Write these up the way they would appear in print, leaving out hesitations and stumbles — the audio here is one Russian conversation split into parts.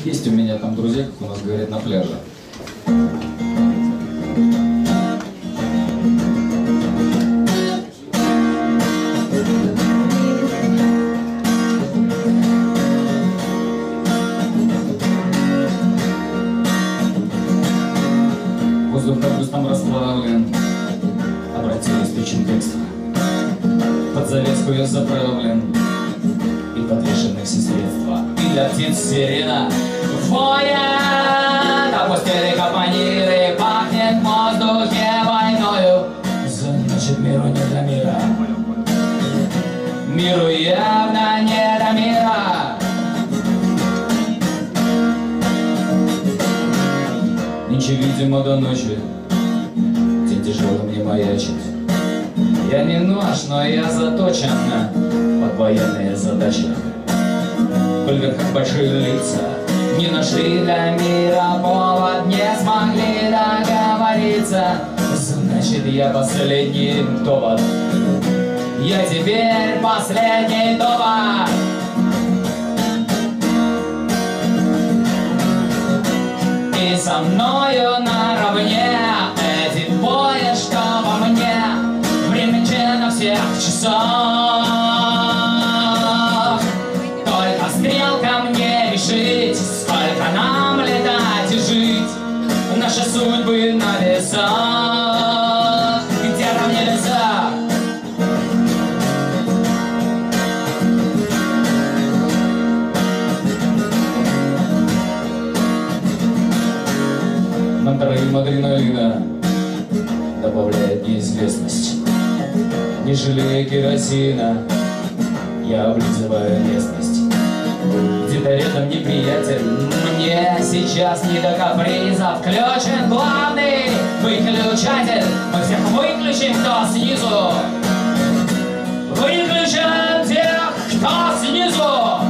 Есть у меня там друзья, как у нас говорят, на пляже. Воздух как бы там расплавлен, обратились причин текста. Под завеску я заправлен, и подвешены все средства. И для птиц сирена воет, а постели капониры пахнет в воздухе войною. Значит, миру не до мира, миру явно не до мира. Нынче, видимо, до ночи день тяжелый мне маячит. Я не нож, но я заточен под военные задачи. В кульверках большие лица не нашли для мира повод, не смогли договориться. Значит, я последний довод, я теперь последний довод. И со мною наравне эти двое, что во мне, времени на всех часах. Только стрелка мне решить, сколько нам летать и жить. Наши судьбы на весах, где там небеса. Нам троим адреналина добавляет неизвестность. Не жалея керосина, я облизываю местность. Где-то рядом неприятель, мне сейчас не до каприза. Включен главный выключатель, мы всех выключим, кто снизу. Выключим тех, кто снизу.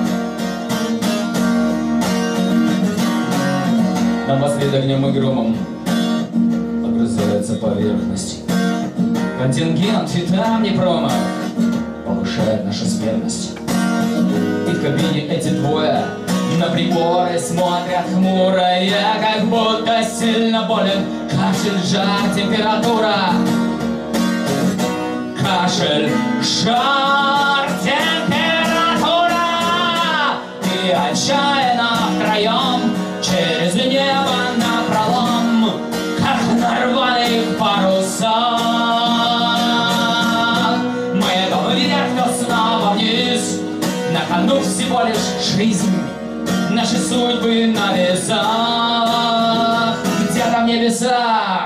Напоследок огнем и громом огрызается поверхность. Контингент и там не промах повышает нашу смертность. И в кабине эти двое на приборы смотрят хмуро. Я как будто сильно болен. Кашель, жар, температура. Кашель, жар, температура. И отчаянно втроем через небо напролом, как на рваных парусах. Мы то вверх, то снова вниз, на кону всего лишь жизнь, наши судьбы на весах, где-то в небесах.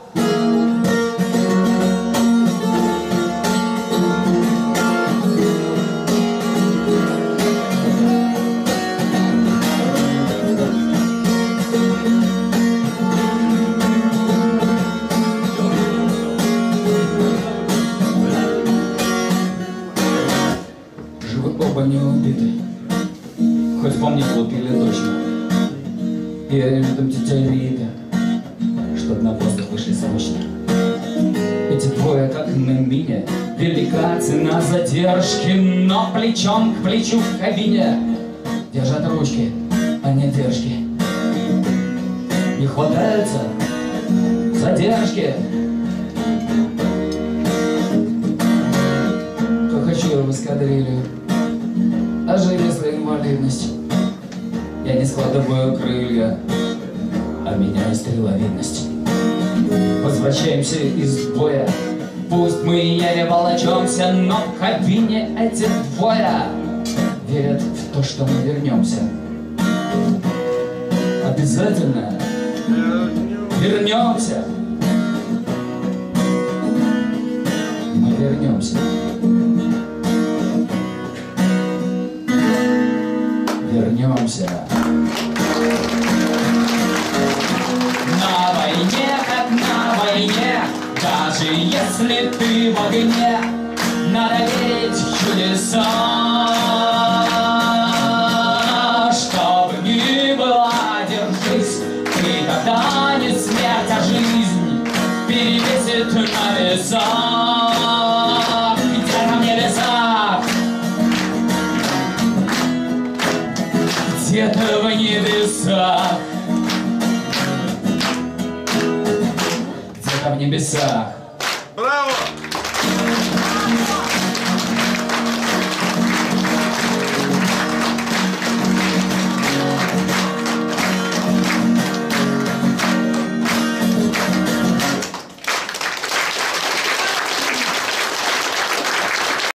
Оба не убиты, хоть помнить лупили точно. Я рядом тетя Рита, чтоб на воздух вышли срочно. Эти двое, как на мине, велика цена задержки, но плечом к плечу в кабине держат ручки, а не держки. Не хватаются задержки. Кто хочу в эскадрилью, а жили свою инвалидность. Я не складываю крылья, а меняю стреловидность. Возвращаемся из боя, пусть мы еле волочемся, но в кабине эти двое верят в то, что мы вернемся. Обязательно вернемся. Мы вернемся. Вернемся. На войне, как на войне, даже если ты в огне, надо верить в чудеса. Что бы ни было, держись, ты тогда не смерть, а жизнь перевесит на весах. Где на небесах, где-то в небесах. Где-то в небесах. Браво!